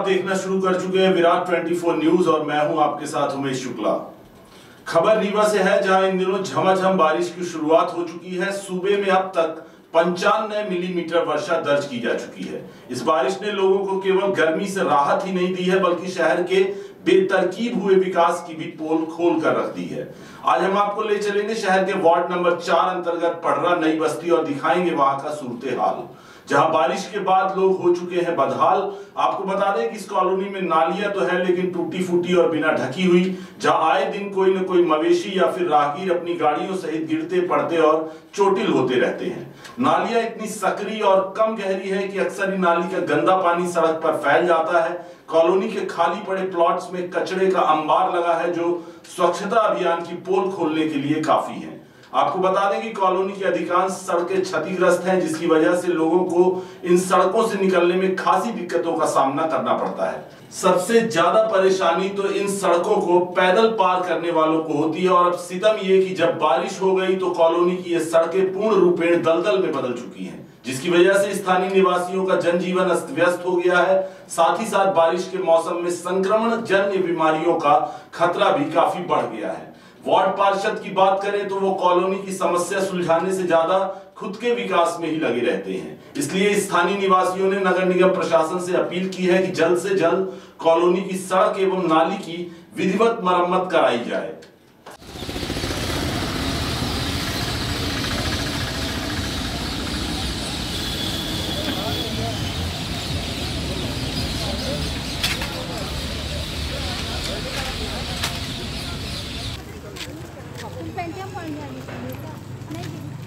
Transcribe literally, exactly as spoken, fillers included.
देखना शुरू कर चुके हैं विराट चौबीस न्यूज और मैं हूं आपके साथ उमेश शुक्ला। खबर रीवा से है, जहां इन दिनों झमाझम बारिश की शुरुआत हो चुकी है। सूबे में अब तक पंचानवे मिलीमीटर वर्षा दर्ज की जा चुकी है। इस बारिश ने लोगों को केवल गर्मी से राहत ही नहीं दी है, बल्कि शहर के बेतरकीब हुए विकास की भी पोल खोल कर रख दी है। आज हम आपको ले चलेंगे शहर के वार्ड नंबर चार अंतर्गत पड़रा नई बस्ती और दिखाएंगे वहां का सूरत हाल, जहां बारिश के बाद लोग हो चुके हैं बदहाल। आपको बता दें कि इस कॉलोनी में नालियां तो है, लेकिन टूटी फूटी और बिना ढकी हुई, जहां आए दिन कोई न कोई मवेशी या फिर राहगीर अपनी गाड़ियों सहित गिरते पड़ते और चोटिल होते रहते हैं। नालियां इतनी सकरी और कम गहरी है कि अक्सर ही नाली का गंदा पानी सड़क पर फैल जाता है। कॉलोनी के खाली पड़े प्लॉट्स में कचरे का अंबार लगा है, जो स्वच्छता अभियान की पोल खोलने के लिए काफी है। आपको बता दें कि कॉलोनी की अधिकांश सड़कें क्षतिग्रस्त हैं, जिसकी वजह से लोगों को इन सड़कों से निकलने में खासी दिक्कतों का सामना करना पड़ता है। सबसे ज्यादा परेशानी तो इन सड़कों को पैदल पार करने वालों को होती है। और अब सितम ये कि जब बारिश हो गई तो कॉलोनी की ये सड़कें पूर्ण रूपेण दलदल में बदल चुकी हैं, जिसकी वजह से स्थानीय निवासियों का जनजीवन अस्त व्यस्त हो गया है। साथ ही साथ बारिश के मौसम में संक्रमण जन्य बीमारियों का खतरा भी काफी बढ़ गया है। वार्ड पार्षद की बात करें तो वो कॉलोनी की समस्या सुलझाने से ज्यादा खुद के विकास में ही लगे रहते हैं। इसलिए स्थानीय निवासियों ने नगर निगम प्रशासन से अपील की है कि जल्द से जल्द कॉलोनी की सड़क एवं नाली की विधिवत मरम्मत कराई जाए। नहीं